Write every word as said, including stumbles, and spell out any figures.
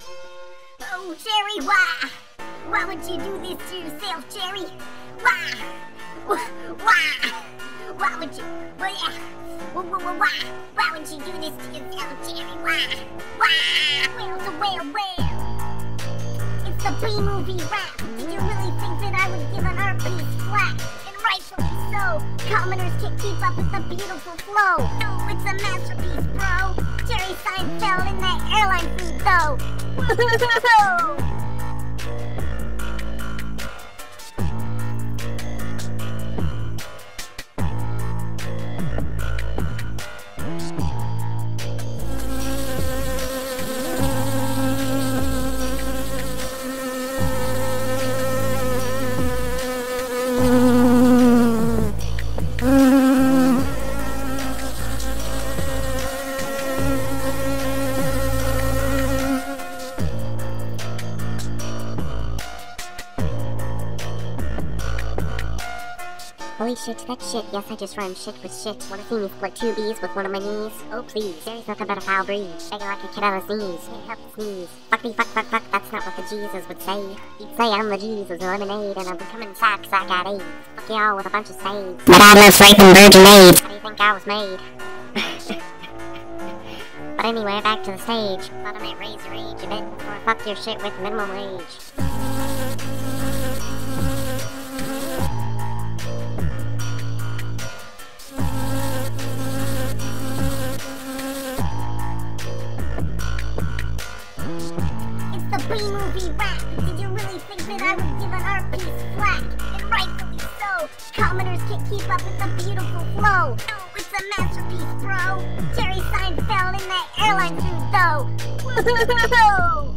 Oh, Jerry, why? Why would you do this to yourself, Jerry? Why? Why? Why would you? Well, yeah. Why? Why would you do this to yourself, Jerry? Why? Why? Well, so well, well. It's the B-movie rap. Did you really think that I would give an art piece flat? And rightfully so. Commoners can't keep up with the beautiful flow. No, it's a masterpiece, bro. Jerry Seinfeld in that airline food, though. Holy shit, that shit. Yes, I just rhymed shit with shit. Wanna see me split two B's with one of my knees? Oh please, Jerry's nothing but a foul breed. Begging like a kid on his knees. Can't help to sneeze. Fuck me, fuck, fuck, fuck. That's not what the Jesus would say. He'd say I'm the Jesus lemonade and I'm becoming sacks. I got AIDS. Fuck y'all with a bunch of saves. But I love raping virgin AIDS. How do you think I was made? But anyway, back to the stage. Thought I might raise your age a bit before I fuck your shit with minimum wage. B-movie rap. Did you really think that I would give an art piece flat? And rightfully so. Commoners can't keep up with the beautiful flow. No, it's a masterpiece, bro. Jerry Seinfeld in that airline food, though.